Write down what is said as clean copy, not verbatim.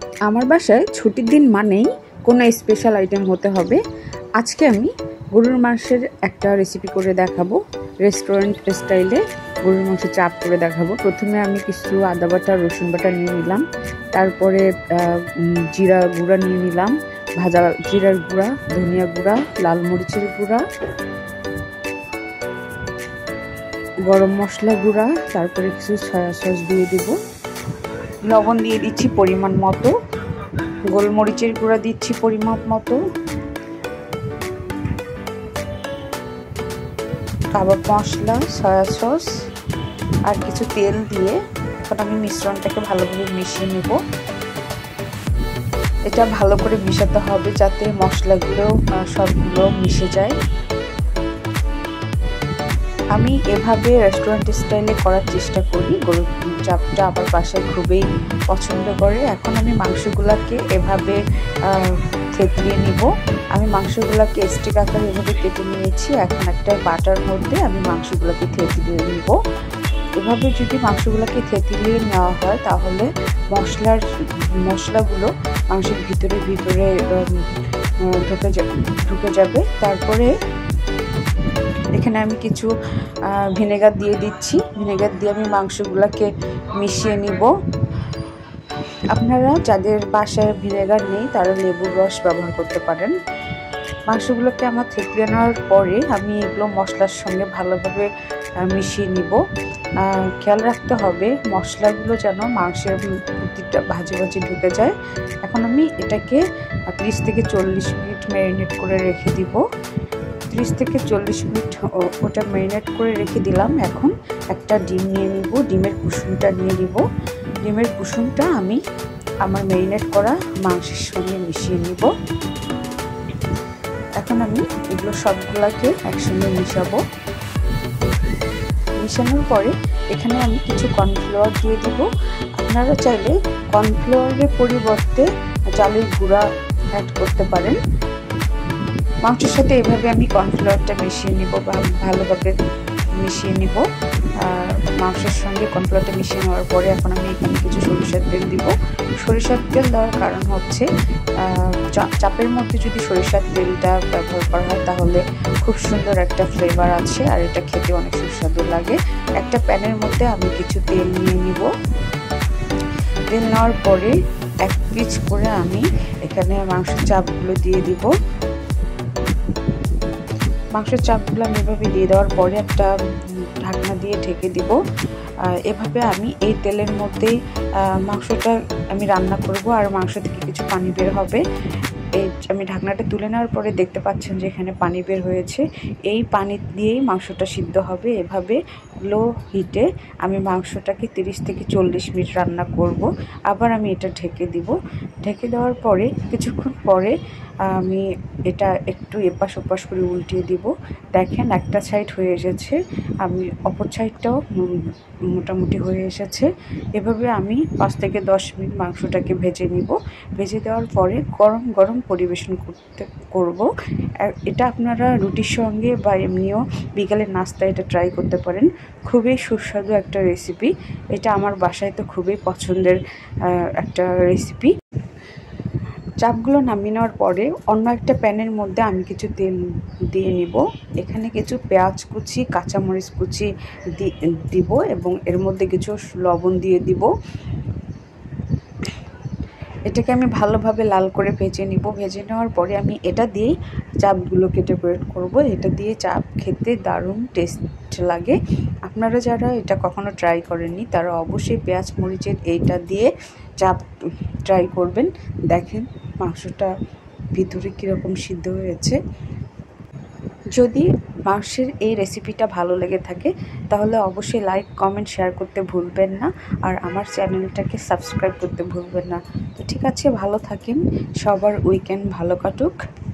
আমার বাসায় ছুটির দিন মানেই কোনো স্পেশাল আইটেম হতে হবে। আজকে আমি গরুর মাংসের একটা রেসিপি করে দেখাবো, রেস্টুরেন্ট স্টাইলে গরুর মাংসের চাপ করে দেখাবো। প্রথমে আমি কিছু আদা বাটা রসুন বাটা নিয়ে নিলাম, তারপরে জিরা গুঁড়া নিয়ে নিলাম, ভাজা জিরার গুঁড়া, ধনিয়া গুঁড়া, লাল মরিচের গুঁড়া, গরম মশলা গুঁড়া, তারপরে কিছু সয়া সস দিয়ে দেবো, লবণ দিয়ে দিচ্ছি পরিমাণ মতো, গোলমরিচের গুঁড়া দিচ্ছি পরিমাণ মতো, কাবাব মশলা, সয়া সস আর কিছু তেল দিয়ে এখন আমি মিশ্রণটাকে ভালোভাবে মিশিয়ে নেব। এটা ভালো করে মিশাতে হবে যাতে মশলাগুলো সবগুলো মিশে যায়। আমি এভাবে রেস্টুরেন্ট স্টাইলে করার চেষ্টা করি, গরুর চাপটা আমার বাসায় খুবই পছন্দ করে। এখন আমি মাংসগুলোকে এভাবে থেতলিয়ে নিব। আমি মাংসগুলোকে স্টিক আকারে এভাবে কেটে নিয়েছি। এখন একটা বাটার মধ্যে আমি মাংসগুলোকে থেতলিয়ে নিব। এভাবে যদি মাংসগুলোকে থেতলিয়ে নেওয়া হয় তাহলে মশলাগুলো মাংসের ভিতরে ঢুকে যাবে। তারপরে এখানে আমি কিছু ভিনেগার দিয়ে দিচ্ছি। ভিনেগার দিয়ে আমি মাংসগুলোকে মিশিয়ে নিব। আপনারা যাদের বাসায় ভিনেগার নেই তারা লেবুর রস ব্যবহার করতে পারেন। মাংসগুলোকে আমার থেতলে নেওয়ার পরে আমি এগুলো মশলার সঙ্গে ভালোভাবে মিশিয়ে নিব। খেয়াল রাখতে হবে মশলাগুলো যেন মাংসের প্রতিটা ভাজে ঢুকে যায়। এখন আমি এটাকে 30 থেকে 40 মিনিট ম্যারিনেট করে রেখে দিব। 30 থেকে 40 মিনিট ওটা ম্যারিনেট করে রেখে দিলাম। এখন একটা ডিম নিয়ে নিব, ডিমের কুসুমটা নিয়ে নিব। ডিমের কুসুমটা আমি আমার ম্যারিনেট করা মাংসের সঙ্গে মিশিয়ে নিব। এখন আমি এগুলো সবগুলোকে একসঙ্গে মিশাবো। মিশানোর পরে এখানে আমি কিছু কর্নফ্লাওয়ার দিয়ে দিব। আপনারা চাইলে কর্নফ্লাওয়ারের পরিবর্তে চালের গুঁড়া অ্যাড করতে পারেন। মাংসের সাথে এভাবে আমি কর্নফ্লাওয়ারটা মিশিয়ে নিব, ভালোভাবে মিশিয়ে নিব। মাংসের সঙ্গে কর্নফ্লাওয়ারটা মিশিয়ে নেওয়ার পরে এখন আমি এখানে কিছু সরিষার তেল দিব। সরিষার তেল দেওয়ার কারণ হচ্ছে চাপের মধ্যে যদি সরিষার তেলটা ব্যবহার করা হয় তাহলে খুব সুন্দর একটা ফ্লেভার আছে আর এটা খেতে অনেক সুস্বাদু লাগে। একটা প্যানের মধ্যে আমি কিছু তেল নিয়ে নিব। তেল নেওয়ার পরে এক পিচ করে আমি এখানে মাংসের চাপগুলো দিয়ে দিব। মাংসের চাপগুলো আমি এভাবে দিয়ে দেওয়ার পরে একটা ঢাকনা দিয়ে ঢেকে দিব। এভাবে আমি এই তেলের মধ্যেই মাংসটা আমি রান্না করব আর মাংস থেকে কিছু পানি বের হবে। আমি ঢাকনাটা তুলে নেওয়ার পরে দেখতে পাচ্ছেন যে এখানে পানি বের হয়েছে। এই পানি দিয়েই মাংসটা সিদ্ধ হবে। এভাবে লো হিটে আমি মাংসটাকে 30 থেকে 40 মিনিট রান্না করব। আবার আমি এটা ঢেকে দিব। ঢেকে দেওয়ার পরে কিছুক্ষণ পরে আমি এটা একটু এপাশ ওপাশ করে উল্টিয়ে দিব। দেখেন একটা সাইড হয়ে এসেছে, আমি অপর সাইডটাও মোটামুটি হয়ে এসেছে। এভাবে আমি 5 থেকে 10 মিনিট মাংসটাকে ভেজে নিব। ভেজে দেওয়ার পরে গরম গরম পরিবেশন করব। এটা আপনারা রুটির সঙ্গে বা এমনিও বিকালের নাস্তায় এটা ট্রাই করতে পারেন। খুবই সুস্বাদু একটা রেসিপি। এটা আমার বাসায় তো খুবই পছন্দের একটা রেসিপি। চাপগুলো নামিয়ে নেওয়ার পরে অন্য একটা প্যানের মধ্যে আমি কিছু তেল দিয়ে নিব। এখানে কিছু পেঁয়াজ কুচি, কাঁচামরিচ কুচি দিব এবং এর মধ্যে কিছু লবণ দিয়ে দিব। এটাকে আমি ভালোভাবে লাল করে ভেজে নিব। ভেজে নেওয়ার পরে আমি এটা দিয়েই চাপগুলোকে ডেকোরেট করব। এটা দিয়ে চাপ খেতে দারুণ টেস্ট লাগে। আপনারা যারা এটা কখনো ট্রাই করেননি তারা অবশ্যই পেঁয়াজ মরিচের এইটা দিয়ে চাপ ট্রাই করবেন। দেখেন মাংসটা ভিতরে কীরকম সিদ্ধ হয়েছে। যদি মাংসের এই রেসিপিটা ভালো লেগে থাকে তাহলে অবশ্যই লাইক, কমেন্ট, শেয়ার করতে ভুলবেন না আর আমার চ্যানেলটাকে সাবস্ক্রাইব করতে ভুলবেন না। তো ঠিক আছে, ভালো থাকেন, সবার উইকেন্ড ভালো কাটুক।